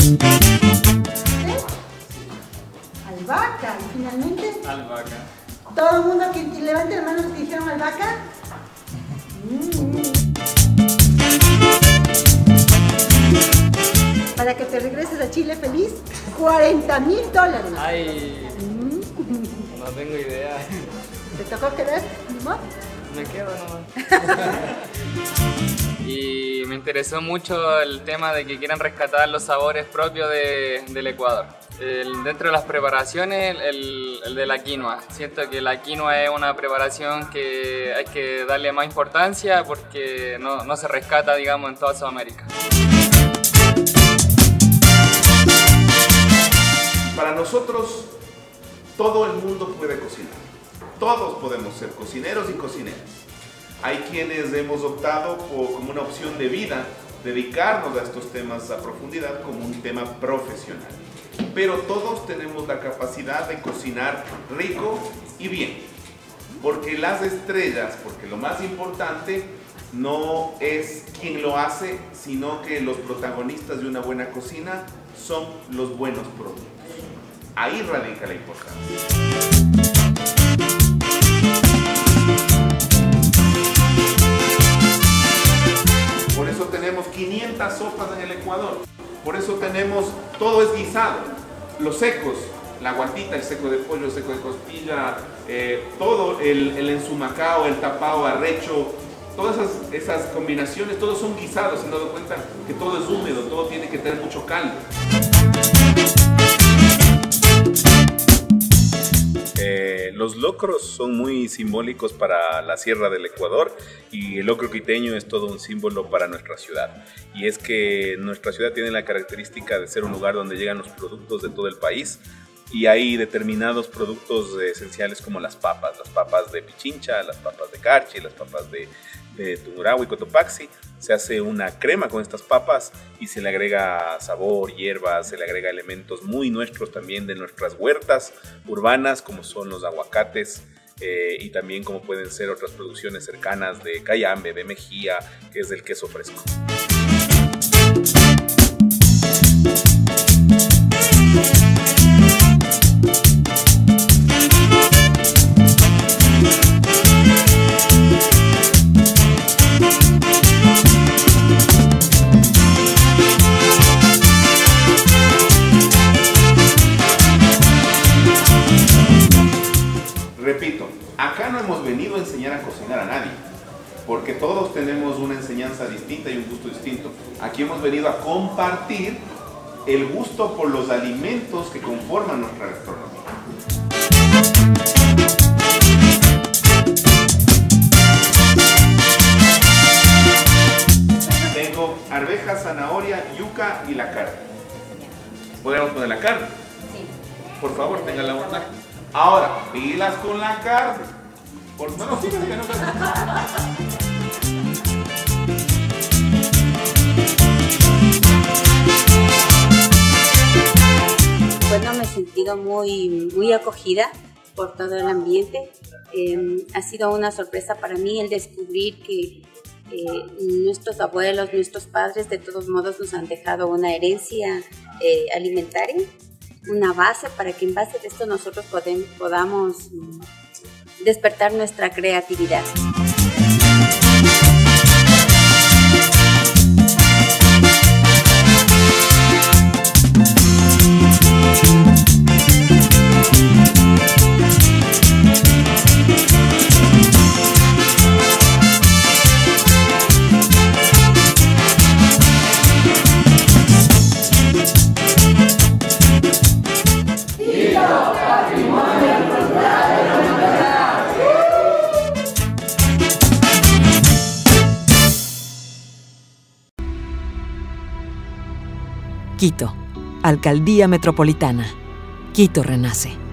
Albahaca, y finalmente. Albahaca. Todo el mundo que levante la mano los que dijeron albahaca. Para que te regreses a Chile feliz, $40.000. Ay, no tengo idea. ¿Te tocó quedar? ¿No? Me quedo nomás. Y me interesó mucho el tema de que quieran rescatar los sabores propios del Ecuador. Dentro de las preparaciones, el de la quinoa. Siento que la quinoa es una preparación que hay que darle más importancia porque no se rescata, digamos, en toda Sudamérica. Para nosotros, todo el mundo puede cocinar. Todos podemos ser cocineros y cocineras. Hay quienes hemos optado como una opción de vida, dedicarnos a estos temas a profundidad como un tema profesional. Pero todos tenemos la capacidad de cocinar rico y bien. Porque las estrellas, porque lo más importante no es quien lo hace, sino que los protagonistas de una buena cocina son los buenos productos. Ahí radica la importancia. Por eso tenemos 500 sopas en el Ecuador. Por eso tenemos, todo es guisado. Los secos, la guatita, el seco de pollo, el seco de costilla, todo el ensumacao, el tapao, arrecho, todas esas combinaciones, todos son guisados. Se han dado cuenta que todo es húmedo, todo tiene que tener mucho caldo. Los locros son muy simbólicos para la sierra del Ecuador y el locro quiteño es todo un símbolo para nuestra ciudad. Y es que nuestra ciudad tiene la característica de ser un lugar donde llegan los productos de todo el país y hay determinados productos esenciales como las papas de Pichincha, las papas de Carchi, las papas de Tungurahua y Cotopaxi. Se hace una crema con estas papas y se le agrega sabor, hierbas, se le agrega elementos muy nuestros también de nuestras huertas urbanas como son los aguacates y también como pueden ser otras producciones cercanas de Cayambe, de Mejía, que es del queso fresco. Repito, acá no hemos venido a enseñar a cocinar a nadie, porque todos tenemos una enseñanza distinta y un gusto distinto. Aquí hemos venido a compartir el gusto por los alimentos que conforman nuestra gastronomía. Tengo arveja, zanahoria, yuca y la carne. ¿Podemos poner la carne? Sí. Por favor, tenga la bondad. Ahora, pilas con la carne. No, fíjate que no. Bueno, me he sentido muy acogida por todo el ambiente. Ha sido una sorpresa para mí el descubrir que nuestros abuelos, nuestros padres, de todos modos nos han dejado una herencia alimentaria, una base para que en base de esto nosotros podamos despertar nuestra creatividad. Quito, Alcaldía Metropolitana. Quito renace.